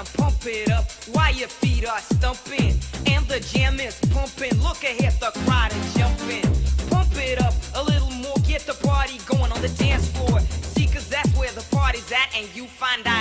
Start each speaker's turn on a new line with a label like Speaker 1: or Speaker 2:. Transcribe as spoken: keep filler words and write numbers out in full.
Speaker 1: jam, pump it up while your feet are stumping. And the jam is pumping, look ahead, the crowd is jumping. Pump it up a little more, get the party going on the dance floor. See, cause that's where the party's at, and you find out